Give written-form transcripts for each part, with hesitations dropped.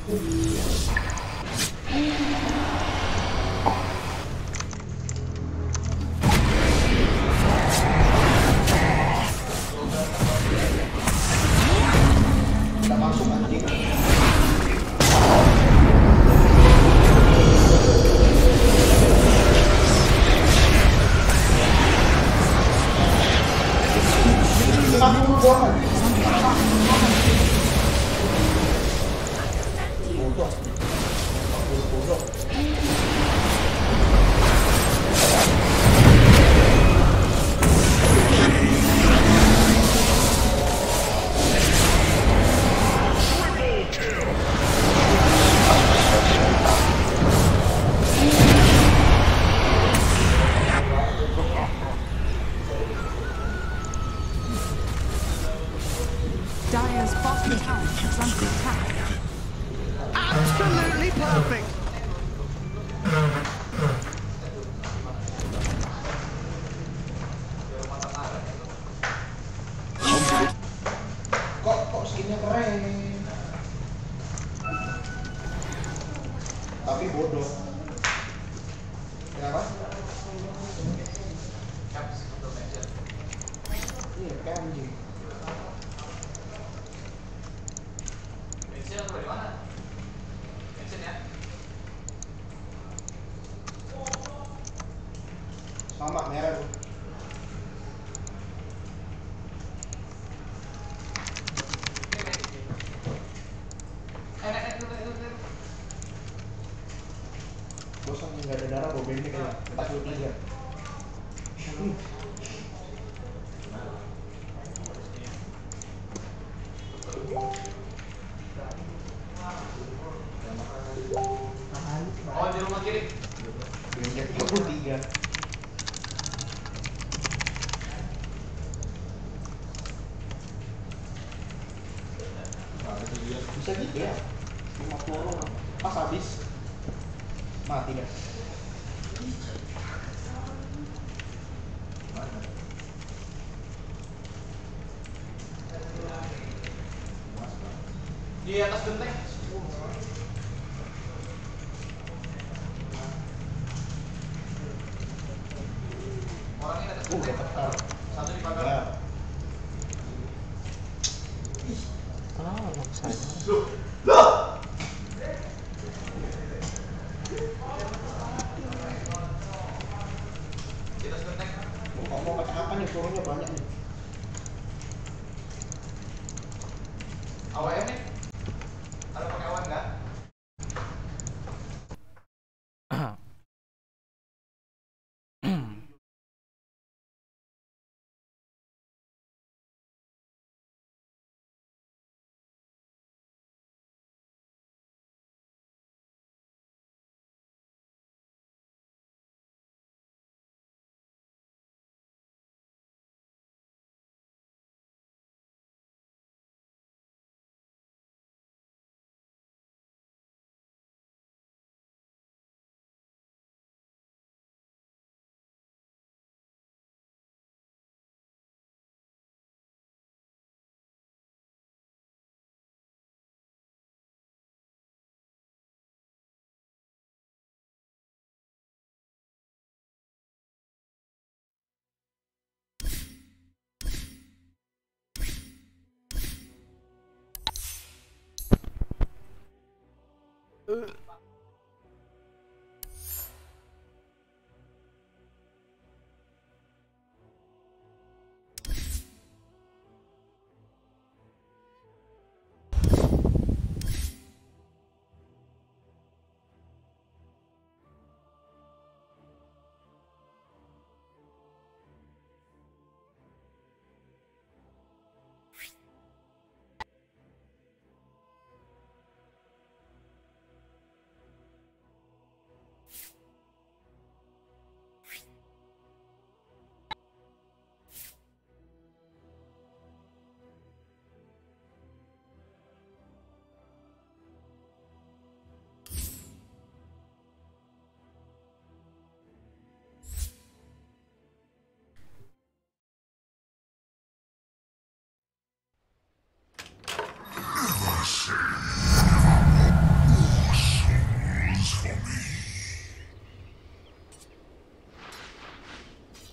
Dire's bottom tower is under attack. Absolutely perfect. Kok skinnya keren, tapi bodoh. Kenapa? Iya kan anjing. Mention dari mana? Mention ya. Sama merah tuh. Bosan nggak ada darah, bawa bendek ya. 43. Oh, di rumah kiri. Bendek 43. Bisa gitu ya. 50 pas habis mati dah. Di atas genteng. Orangnya atas genteng. Ketar. Satu di pagar. Ya. Di atas genteng. Mau pakai apa nih? Suruhnya banyak nih. AWM nih. Ada pakai AWM nggak?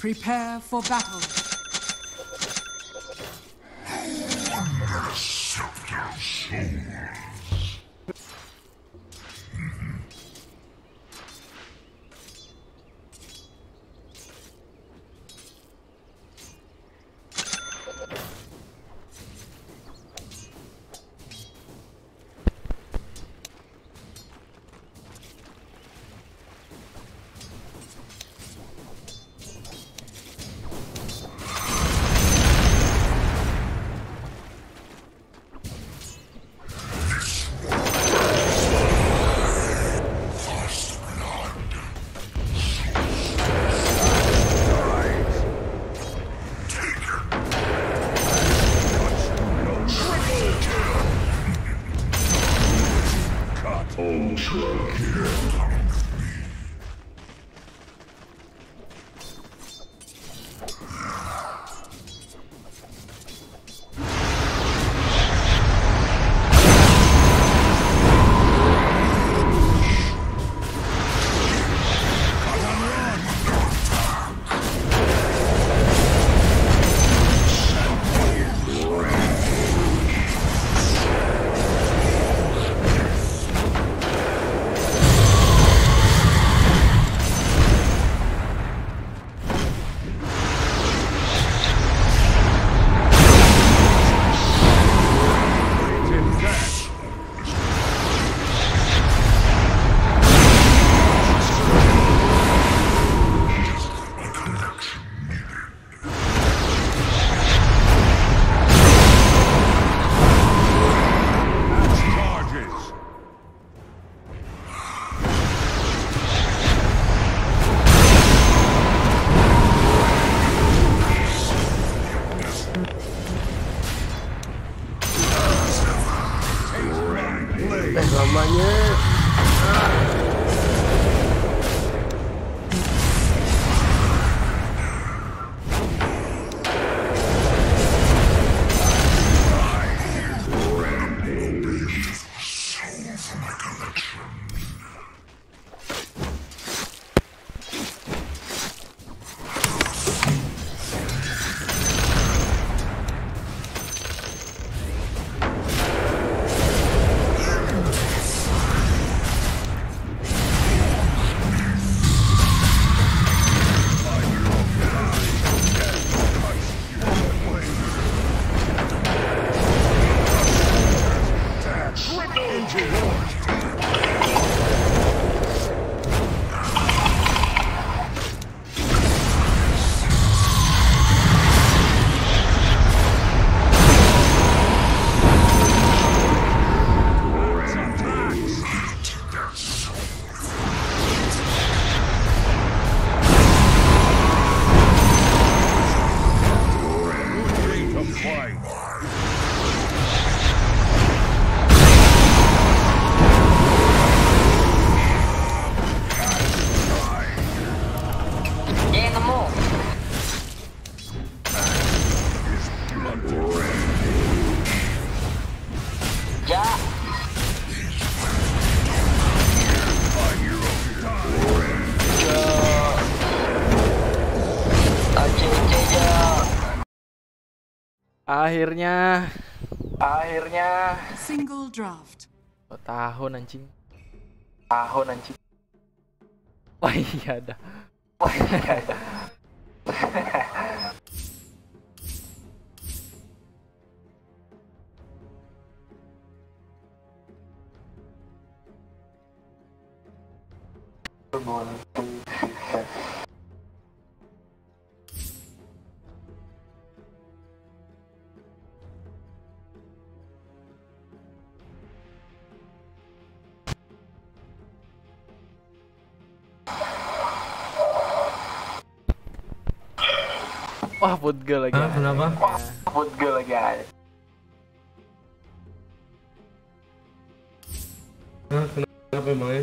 Prepare for battle. Akhirnya Single draft. tahun anjing. Oh iya dah. Wah, football lagi. Kenapa? Football lagi aja. Kenapa emangnya?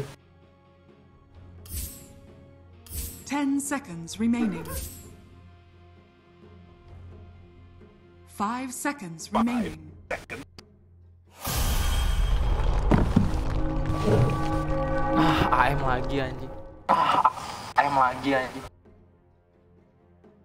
10 seconds remaining. 5 seconds remaining. AM lagi anjing.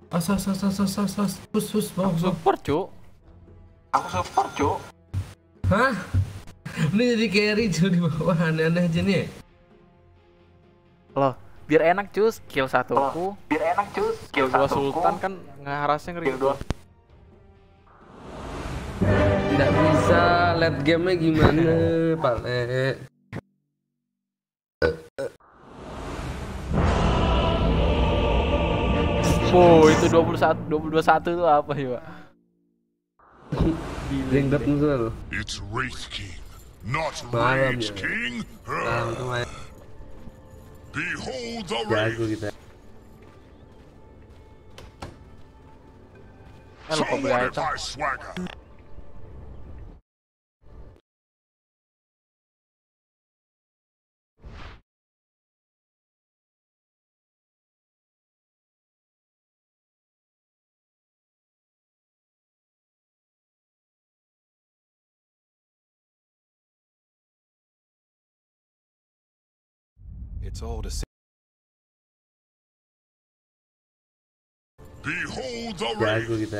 Pus, bawah. Support, Cuk. Aku support, Cuk. Hah? Ini jadi carry cuy di bawah, aneh-aneh aja nih. Loh, biar enak cuy, skill satuku. Biar enak, Cuk. Skill 2 sultan kan ngeharasnya ngeri. Tidak bisa, late game-nya gimana, Pale? Oh, itu 21 itu apa ya, Pak? Ringbat musuh. It's Wraith King, not Malam Rage ya. King. Malam tuh main Behold the jago Wraith. kita. Lupa So beli what if item. I swagger? It's all the same. Behold the Jago Wraith. kita.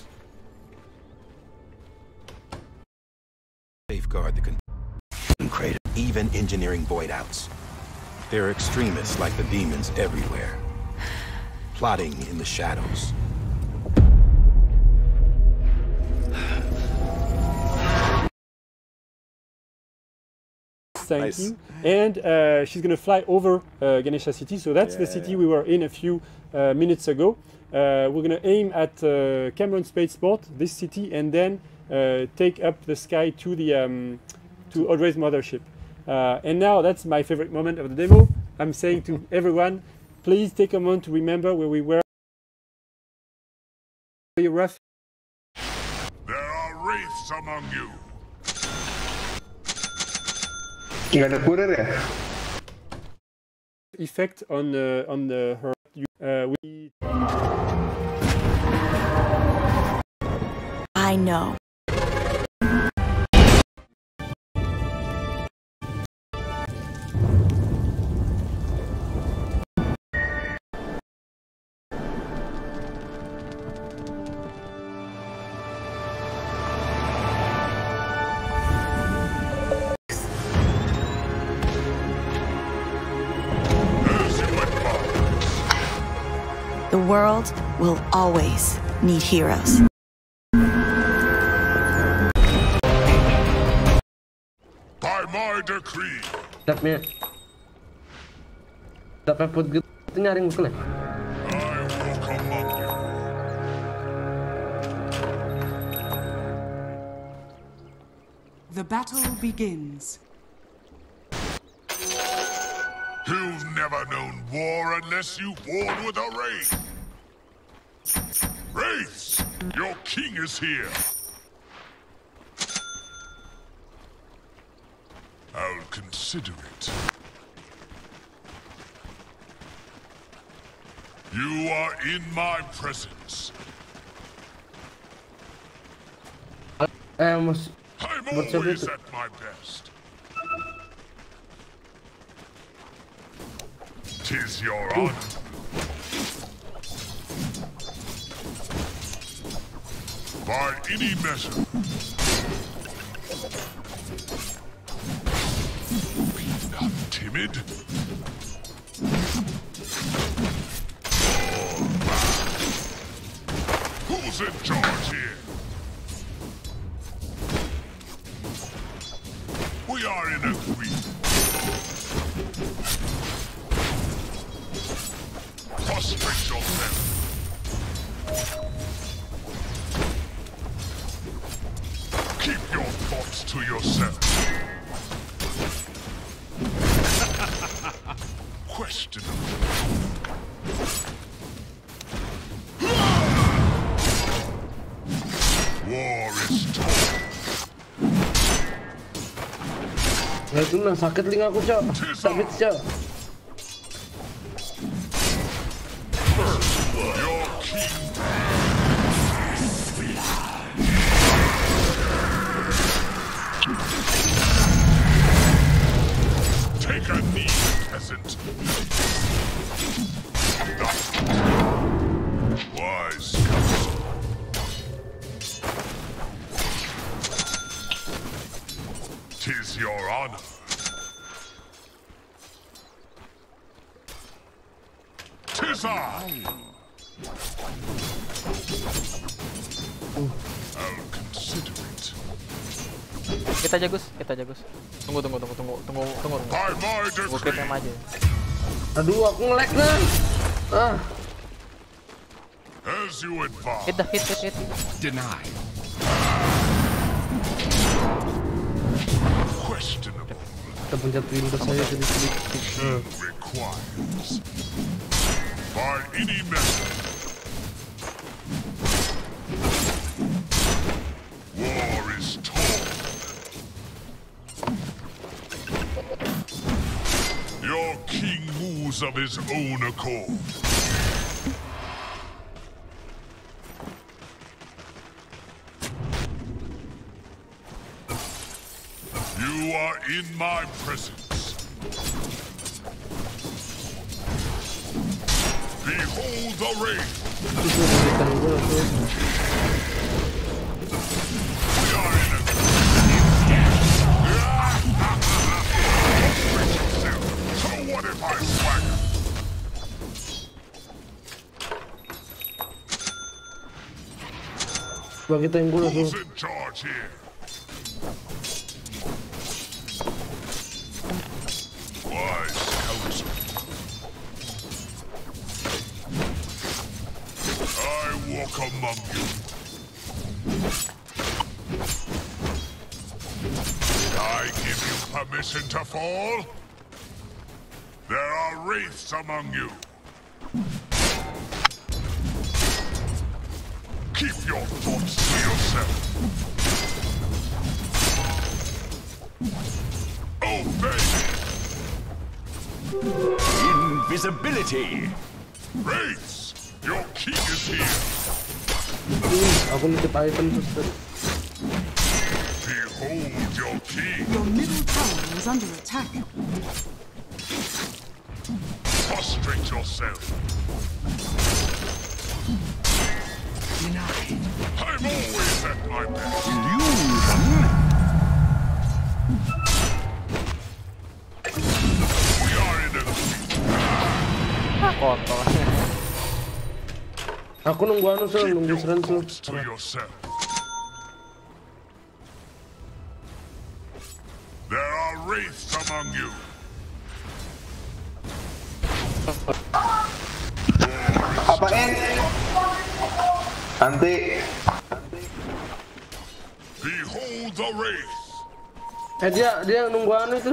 Safeguard the crater, even engineering void outs. There are extremists like the demons everywhere, plotting in the shadows. Thank Nice. you. And she's going to fly over Ganesha City. So that's the city we were in a few minutes ago. We're going to aim at Cameron Spaceport, this city, and then take up the sky to the to Audrey's mothership. And now that's my favorite moment of the demo. I'm saying to everyone, please take a moment to remember where we were. Very rough. There are wraiths among you. Nggak ada kurir ya? Effect on her. We I know. As you advise. The world will always need heroes. By my decree, Tapnya put gitu itu nyaring bukan ya? I walk among you. The battle begins. You've never known war unless you warred with a wraith. Wraiths, your king is here. I'll consider it. You are in my presence. Mas I'm What's your always bit- at my best. 'Tis your honor. By any measure. Be not timid. Who's in charge here? We are in agreement. Prostrate yourself. Keep your thoughts to yourself. Questionable. War is torn. nggak itu nang sakit telinga aku cok, sakit cok. Your king. Take a knee, peasant. Wise I'll consider it. Kita aja Gus, kita aja Gus. Tunggu. By my Tunggu decree. kita aja. Aduh, aku nge-lag nih. As you advise. Hit dah, hit. Denied. Questionable. Kita pencet Windows saya jadi klik. Requires. By any method. War is torn. Your king moves of his own accord. You are in my presence. Behold the rain. We are in a So what if I swagger? Coba kita yang gula tuh. Who's in charge here? Wise counsel. I walk among you. Did I give you permission to fall? There are wraiths among you. Keep your thoughts to yourself. Obey! Invisibility! Wraiths! Your king is here! Aku nitip item terus. Behold your king! Your middle tower is under attack. Prostrate yourself! Denied. I'm always at my best! We are in a Kontol. Aku nunggu anu sel, Keep nunggu your seran sel. thoughts to yourself. There are wraiths among you. Apain? Nanti. Behold the wraith. Dia nunggu anu itu.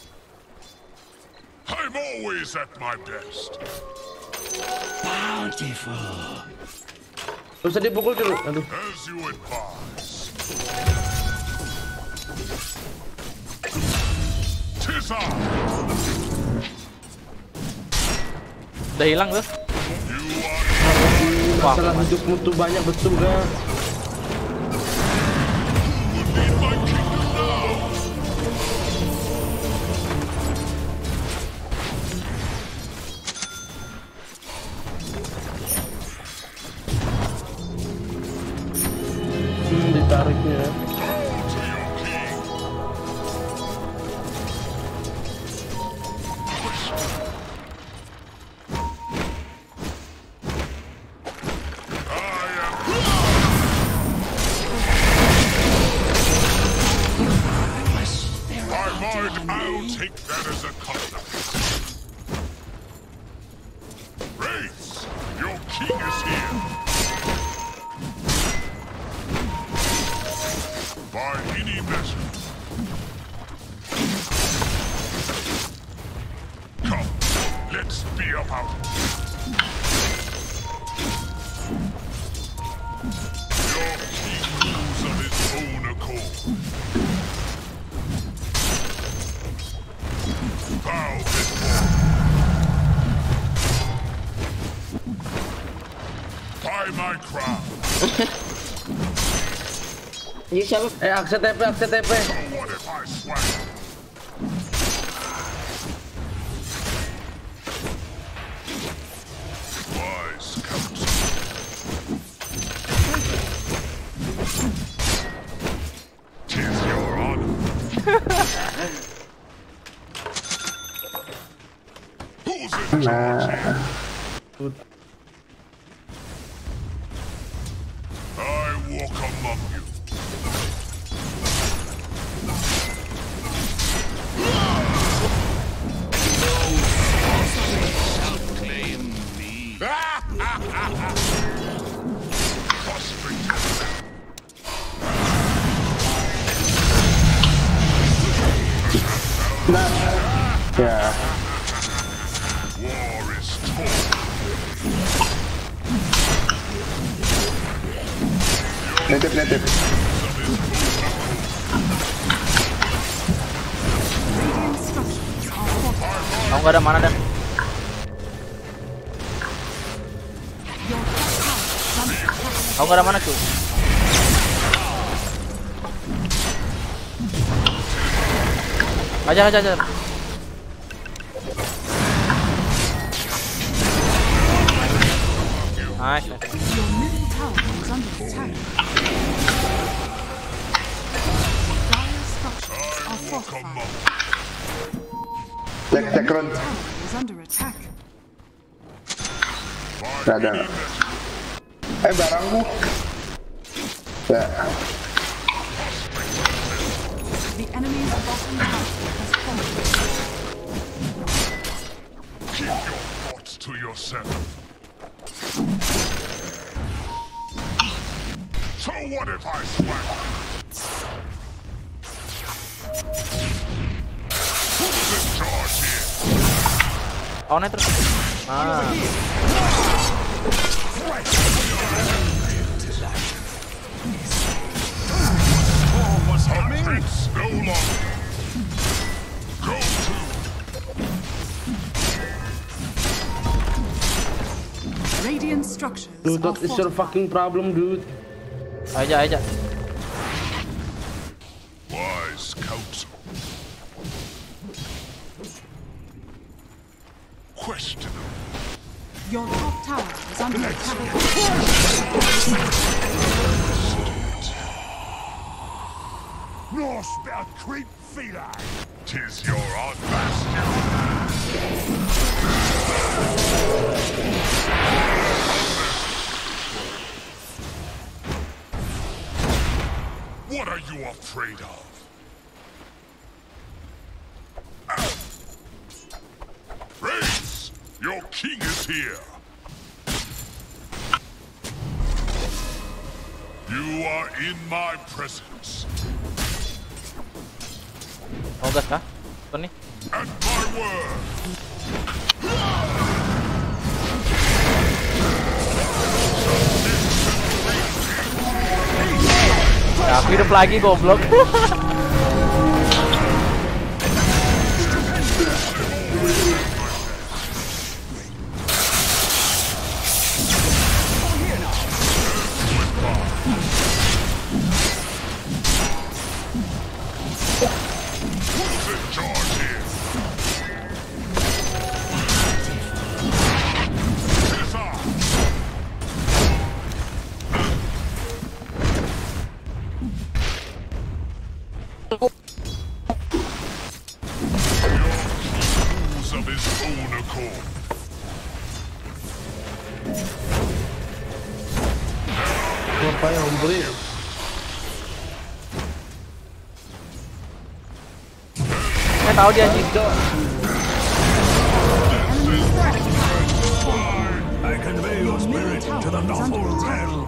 I'm always at my best. Gak usah dipukul dulu. Aduh. As you advise. Tis I. Udah hilang tuh. You are Masalah hidupmu tuh banyak betul gak? would lead my kingdom now. Ditariknya. To your king. I am by mind, I'll take that as a custom. Wraiths, your king is here. By any measure. Come, let's be about it. Your king moves of his own accord. Bow before. By my crown. Akses TP. What if I swagger? Wise counsel. Tis your honor. Who's in charge here? walk among you. Ya. War is torn. Nitip. Radiant structures are fortified. Aku nggak ada mana dan. Your top tower is under attack. Aku nggak ada mana cuy. Ajar. Nice. Your middle tower is under attack. Dire structures are fortified. Cek run. Tower is under attack. Ada. Barangku. Ya. The enemy's bottom tower has fallen. Keep your thoughts to yourself. So what if I swam? Who's in charge here? Lawannya terus. Prince no longer. Go to. Radiant structures Dude, are that is your fortified. fucking problem, dude. Aja. Wise counsel. Questionable. Your top tower is under attack. Northbound creep feline. Tis your own bastion. What are you afraid of? Raise! Your king is here. You are in my presence. Mau gas kah? Tuh nih. At my word. Ya, aku hidup lagi goblok. Who's in charge here? Tis I. Rules of his own accord. Ngapain hombre? Saya tahu dia anjing. I convey your spirit to the novel realm.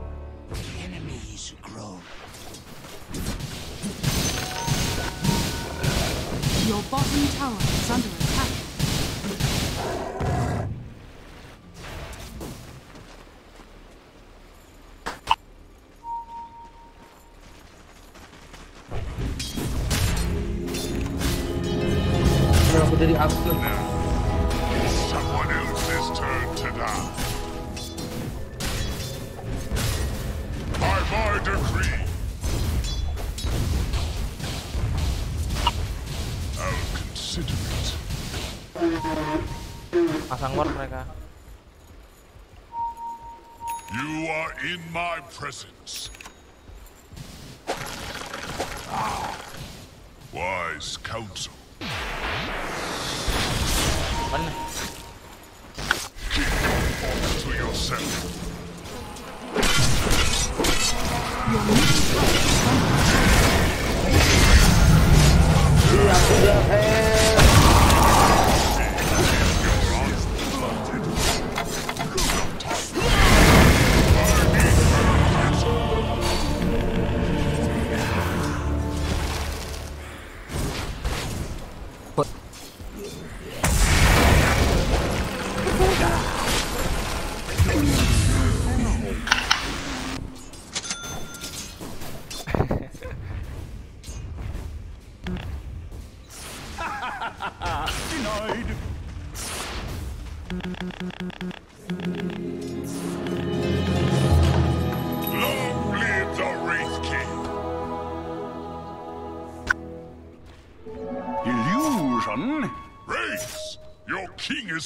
Your bottom tower is under attack. Kenapa dari aku? Someone else's turn to die. By my decree. I'll consider it. Pasang ward mereka. You are in my presence. Wise counsel. Mana? Keep your thoughts to yourself.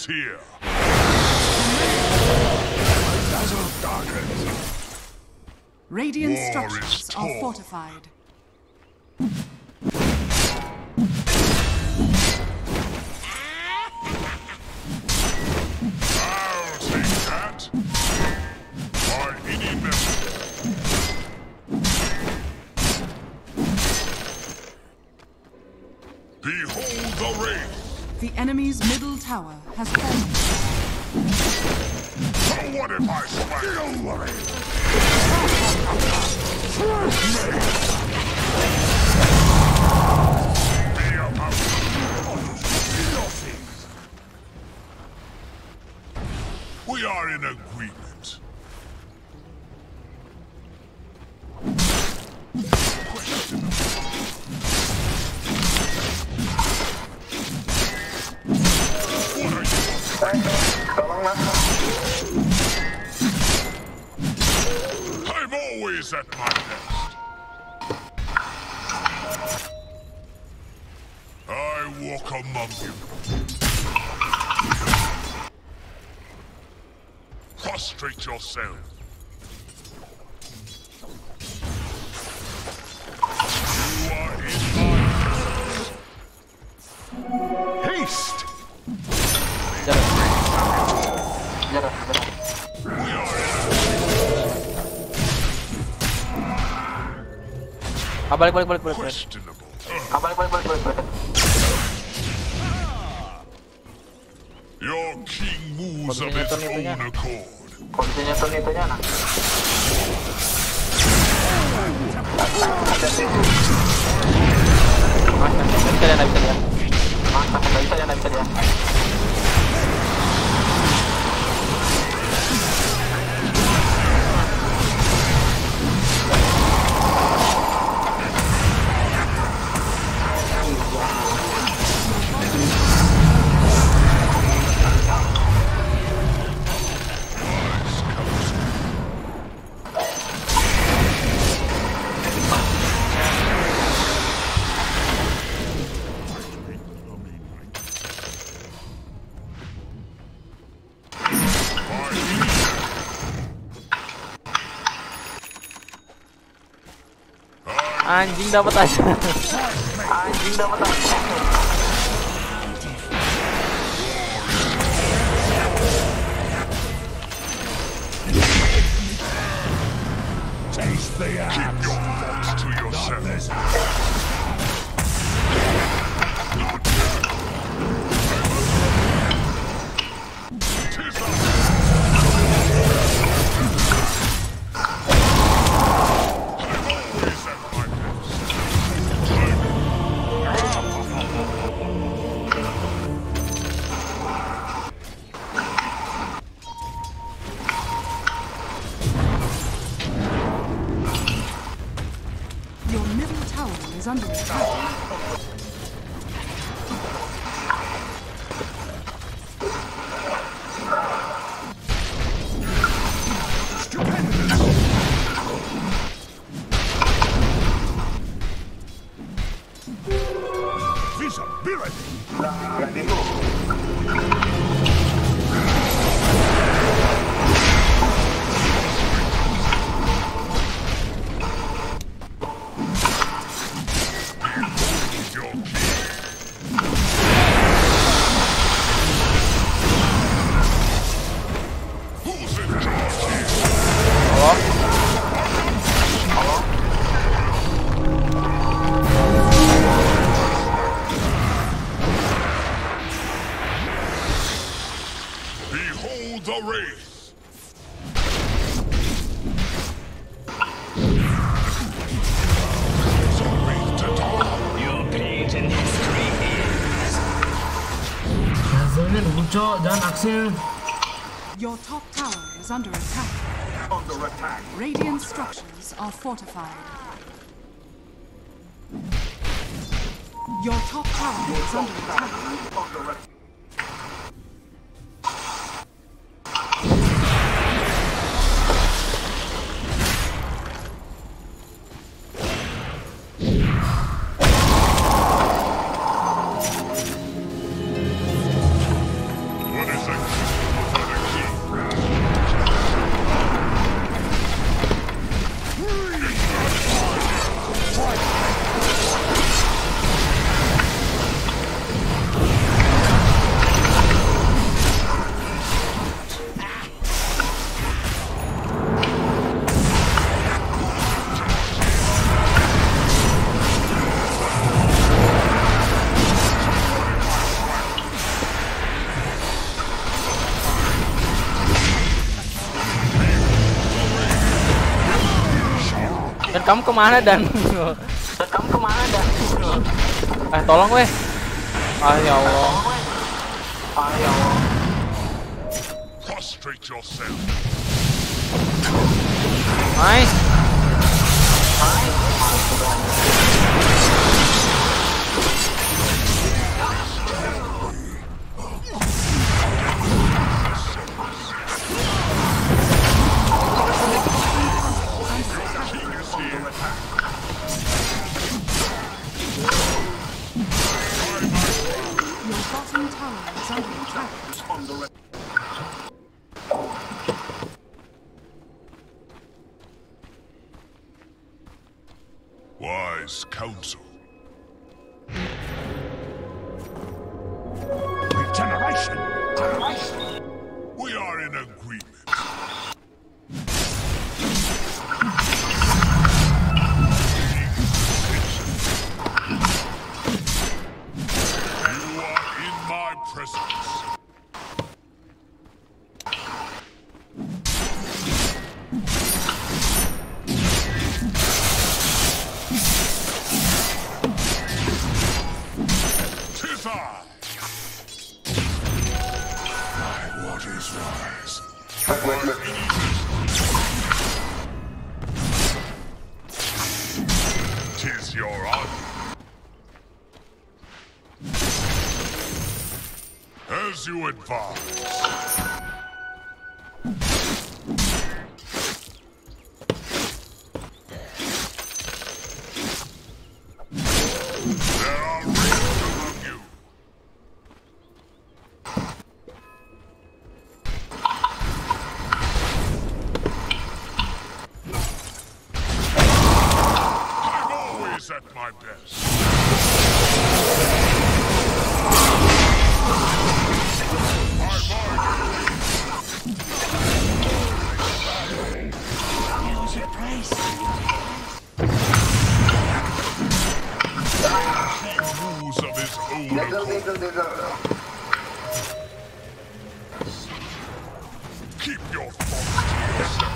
is here. Radiant War structures is are torn. fortified. I'll take that. By any method. Behold the wraith. The enemy's middle tower has fallen. So what if I swear? Don't worry. Be about losses. We are in agreement. What are you afraid of? I'm always at my best. I walk among you. Prostrate yourself. You are in my presence. Haste! We are in Balik. questionable. Your king moves of his own accord. Posisinya turn itunya nah. Nggak bisa dia. Anjing dapat aja. Taste the axe. Keep your thoughts to yourself. Your middle tower is under attack. Behold the wraith. Hasilnya lucu dan Axel. Your top tower is under attack. Radiant structures are fortified. Your top tower is under attack. What is kamu kemana Dan? Tolong weh. Ya Allah. Prostrate yourself. Nice. Wise counsel. Regeneration! We are in agreement. You are in my presence. Tis your honor. As you advise. There are rings among you. At my best. Rules of his own accord. Keep your thoughts to yourself.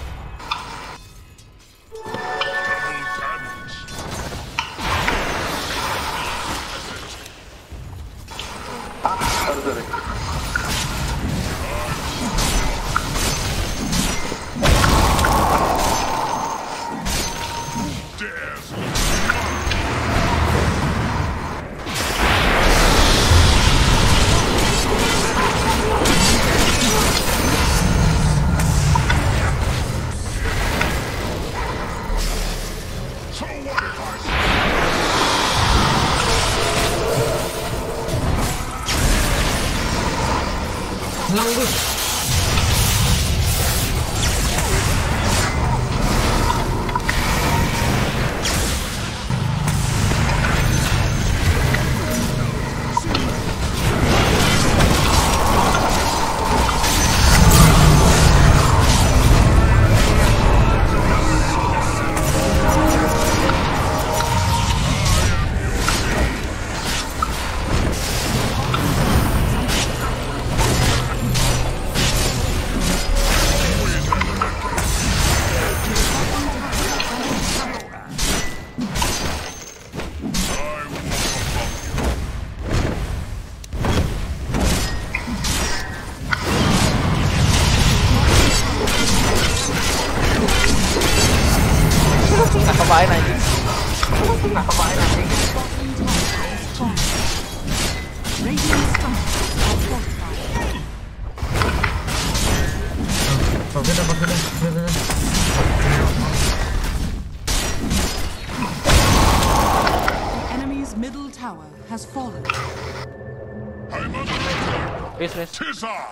Ngapain anjing? The enemy's middle tower has fallen. I'm under attack. Wis. Tis I.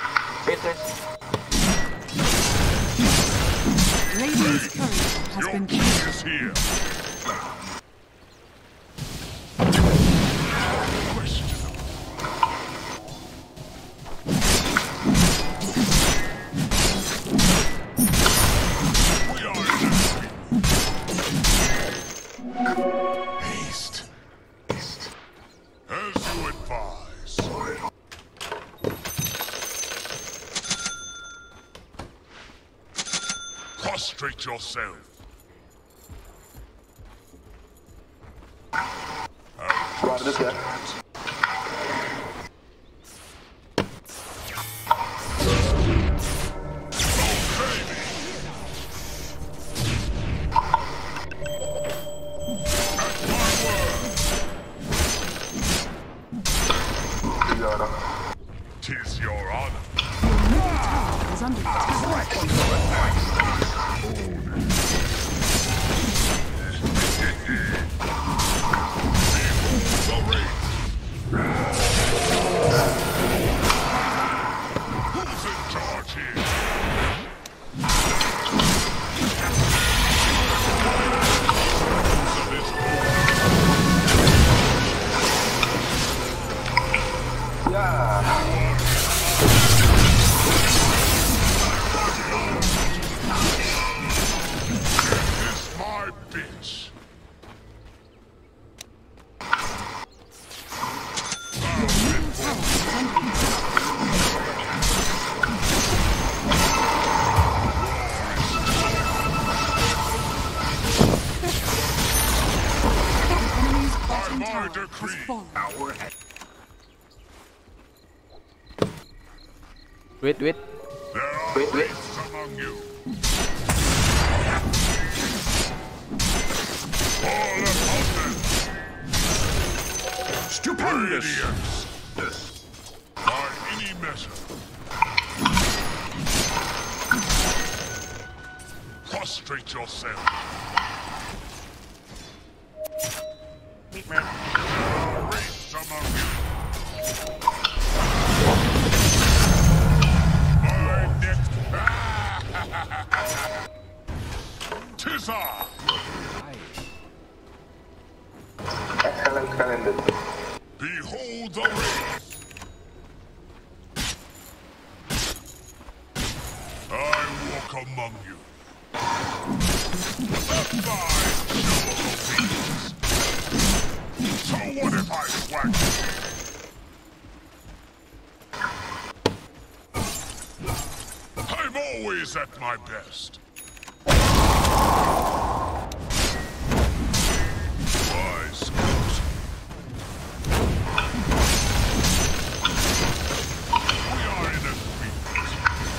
Radiant's courier has Your been king killed. is here. Haste. As you advise. Prostrate yourself. Tis your honor. Is under attack. Who's in charge here? It's my bitch. By my decree. Wait. There are wraiths among you. Fall upon them. Stupendous. Radiance. By any measure. Prostrate yourself. There are wraiths among you. Tizar! Behold the race! I walk among you. A fine show of obedience. So what if I swag you? I'm always at my best. Wise goat. We are in agreement.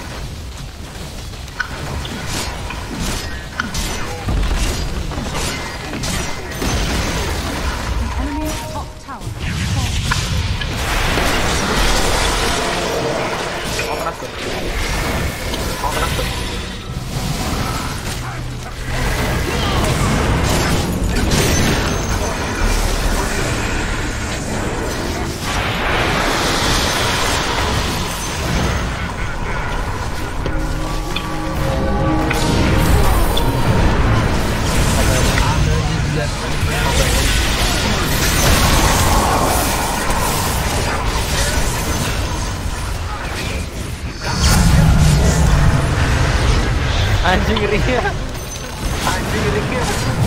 Enemy's top tower. Anjing Ria. Anjing Ria.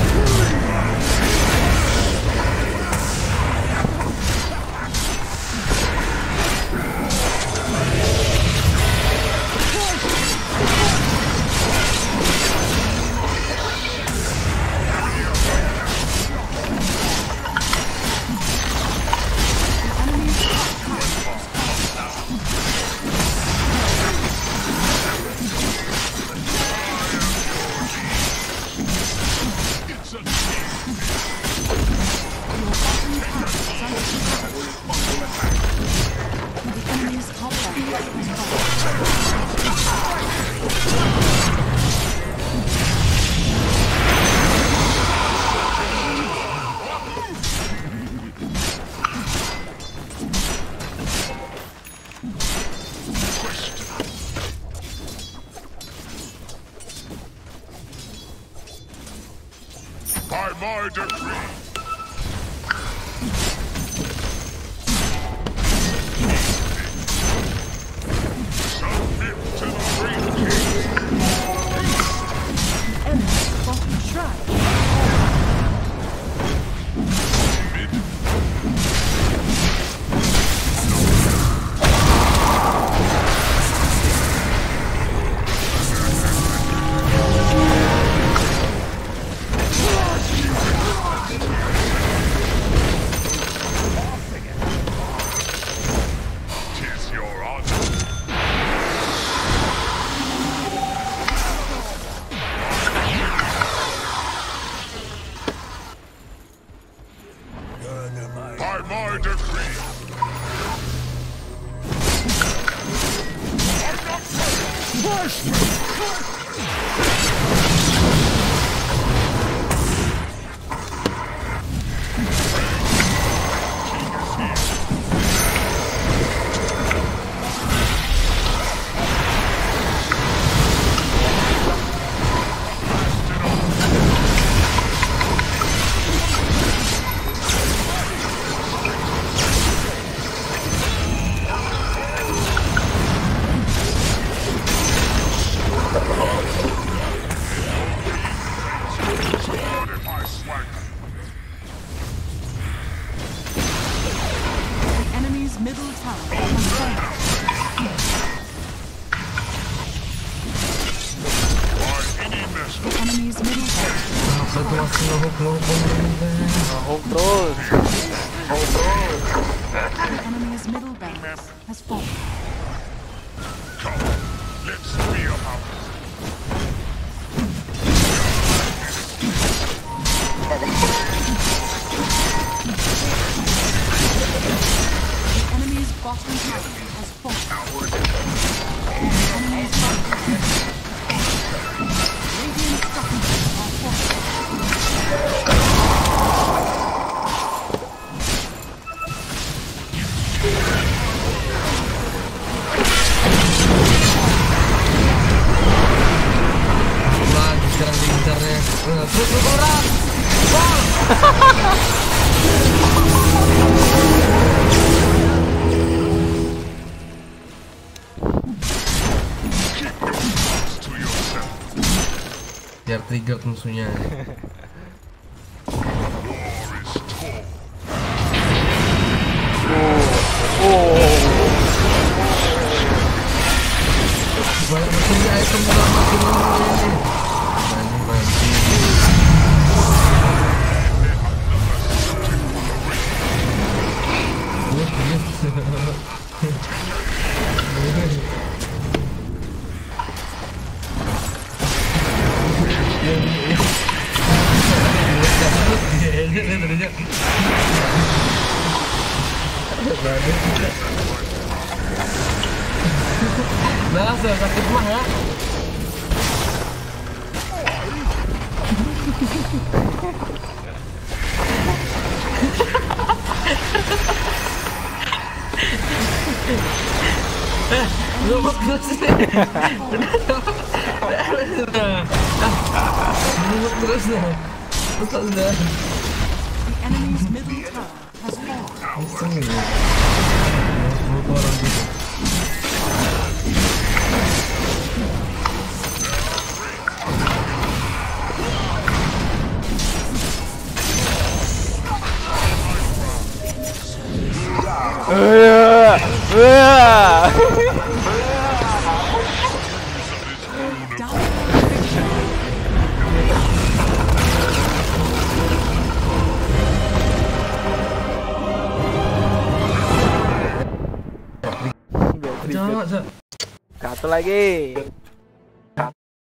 By my decree. Submit to the great king. Middle tower has fallen. The enemy's middle tower. The enemy's middle barracks has fallen. Come, let's be about it. The enemy's bottom tower has fallen. The enemy's bottom tower has fallen. Radiant structures are fortified. Lagi sekarang diincarnya. Terus orang. Biar trigger musuhnya. Banyak musuhnya item makin ini. Nah, sakit mah ya. Lu terus nih. Terus nih. The enemy's middle tower has fallen. Satu lagi.